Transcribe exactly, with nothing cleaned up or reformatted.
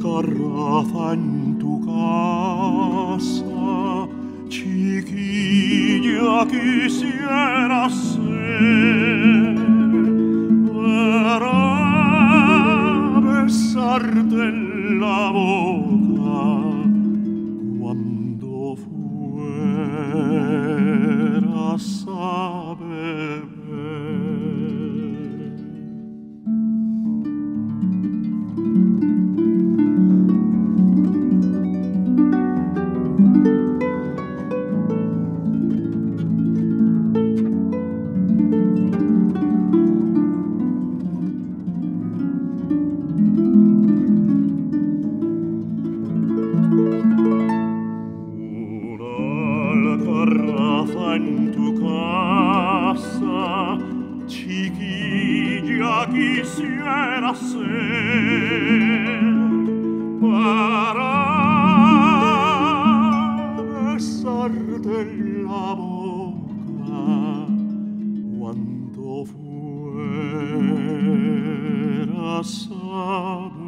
garrafa en tu casa, chiquilla, quisiera ser para besarte en la boca cuando fueras a beber. Garrafa en tu casa, chiquilla, quisiera ser para besarte en la boca cuando fueras a